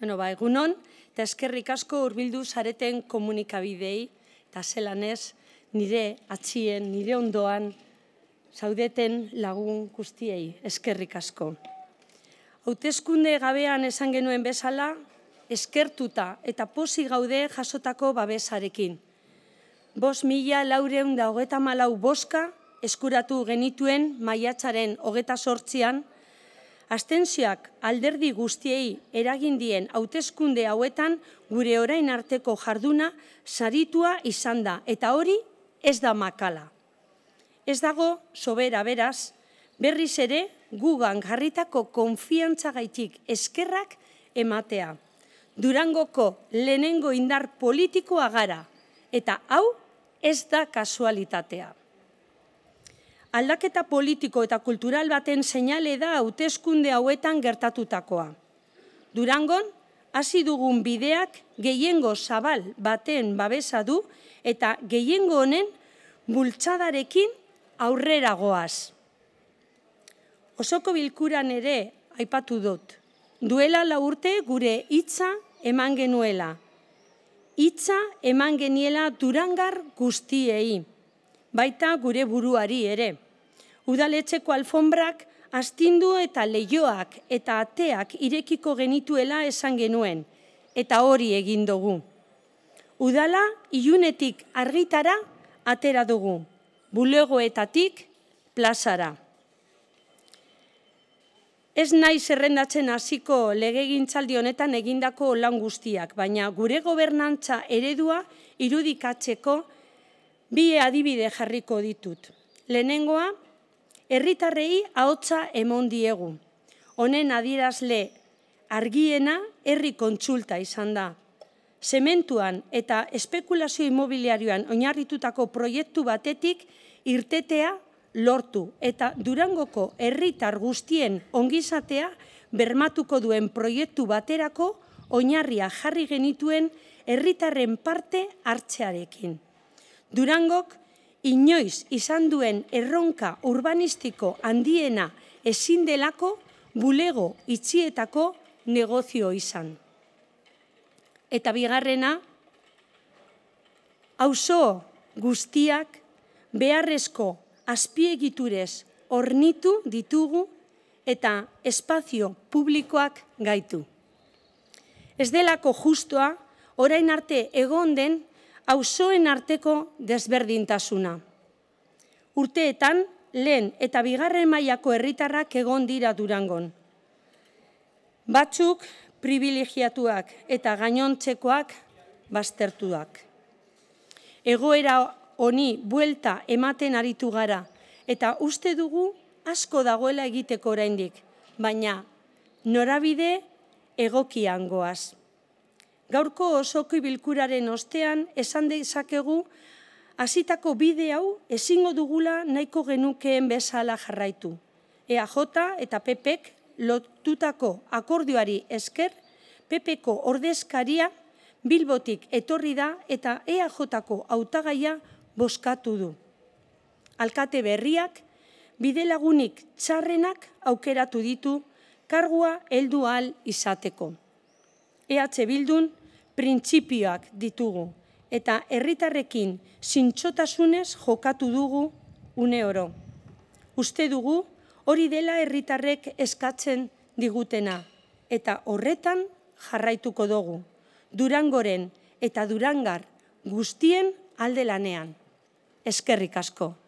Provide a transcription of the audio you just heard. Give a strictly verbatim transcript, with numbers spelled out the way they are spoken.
Bueno, ba, egunon, eta eskerrik asko hurbildu zareten komunikabidei, eta zelan ez, nire atxien, nire ondoan, zaudeten lagun guztiei, eskerrik asko. Hauteskunde gabean esan genuen bezala, eskertuta eta pozik gaude jasotako babesarekin. Bost mila laureun da hogeta malau boska eskuratu genituen maiatzaren hogeta sortzian, abstentzioak alderdi guztiei eragindien hauteskunde hauetan gure orain arteko jarduna saritua izan da, eta hori ez da makala. Ez dago sobera beraz, berriz ere gugan jarritako konfiantzagaitik eskerrak ematea. Durangoko lehenengo indar politikoa gara, eta hau ez da kasualitatea. Aldaketa politiko eta kultural baten seinale da hauteskunde hauetan gertatutakoa. Durangon, hasi dugun bideak gehiengo zabal baten babesa du eta gehiengo honen bultzadarekin aurrera goaz. Osoko bilkuran ere aipatu dut. Duela lau urte gure hitza eman genuela. Hitza eman geniela Durangar guztiei. Baita gure buruari ere. Udaletxeko alfombrak astindu eta leihoak eta ateak irekiko genituela esan genuen, eta hori egin dugu. Udala ilunetik argitara atera dugu, bulegoetatik plazara. Ez nahi zerrendatzen hasiko legegintzaldi honetan egindako lan guztiak, baina gure gobernantza eredua irudikatzeko bi adibide jarriko ditut. Lehenengoa, herritarrei ahotsa emon diegu. Honen adierazle argiena herri kontsulta izan da. Zementuan eta espekulazio immobiliarioan oinarritutako proiektu batetik irtetea lortu eta Durangoko herritar guztien ongizatea bermatuko duen proiektu baterako oinarria jarri genituen herritarren parte hartzearekin. Durangok inoiz izan duen erronka urbanistiko handiena ezin delako bulego itxietako negozio izan. Eta bigarrena, auzo guztiak beharrezko azpiegiturez hornitu ditugu eta espazio publikoak gaitu. Ez delako justoa, orain arte egon den auzoen arteko desberdintasuna. Urteetan, lehen eta bigarren mailako herritarrak egon dira Durangon. Batzuk privilegiatuak eta gainontzekoak baztertuak. Egoera honi buelta ematen aritu gara, eta uste dugu asko dagoela egiteko oraindik, baina norabide egokian goaz. Gaurko osoko bilkuraren ostean esan dezakegu hasitako bide hau ezingo dugula nahiko genukeen bezala jarraitu. E A J eta P Pk lotutako akordioari esker, P Pko ordezkaria Bilbotik etorri da eta E A Jko hautagaia bozkatu du. Alkate berriak bidelagunik txarrenak aukeratu ditu kargua heldu ahal izateko. E H Bildun printzipioak ditugu eta herritarrekin zintzotasunez jokatu dugu une oro. Uste dugu hori dela herritarrek eskatzen digutena eta horretan jarraituko dugu. Durangoren eta Durangar guztien alde lanean. Eskerrik asko.